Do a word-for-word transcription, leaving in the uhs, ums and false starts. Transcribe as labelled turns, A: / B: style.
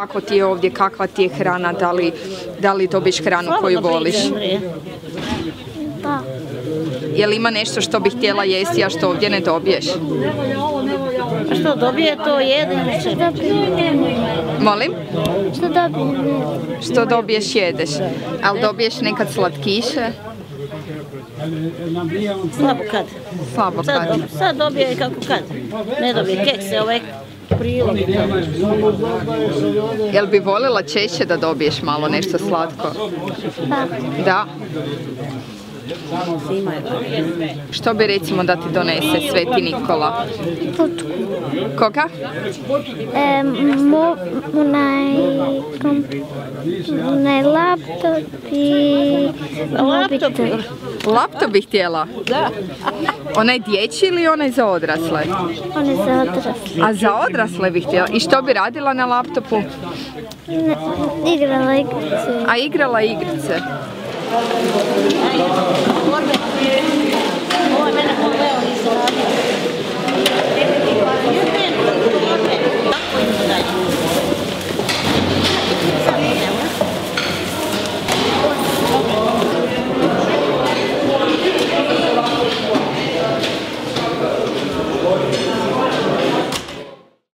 A: Kako ti je ovdje, kakva ti je hrana, da li, da li dobiješ hranu koju voliš?
B: Da.
A: Je li ima nešto što bi htjela jesti, a što ovdje ne dobiješ?
C: A što dobije, to jede.
B: Što dobijem?
A: Molim?
B: Što dobijem?
A: Što dobiješ, jedeš. Ali dobiješ nekad slatkiše?
C: Slabo kad.
A: Slabo
C: Sad,
A: kad.
C: sad dobije kako kad. Ne dobije kekse, ovaj prilog.
A: Jel bi voljela češće da dobiješ malo nešto slatko?
B: Da.
A: Da. Što bi recimo da ti donese Sveti Nikola?
B: Pučku.
A: Koga?
B: E, mo, onaj, kom, onaj laptop i mobitel.
A: Laptop bi htjela?
C: Da.
A: Onaj dječji ili onaj za odrasle?
B: On je za odrasle.
A: A za odrasle bi htjela. I što bi radila na laptopu?
B: Ne, igrala igrice.
A: A igrala igrice?
C: Ajde,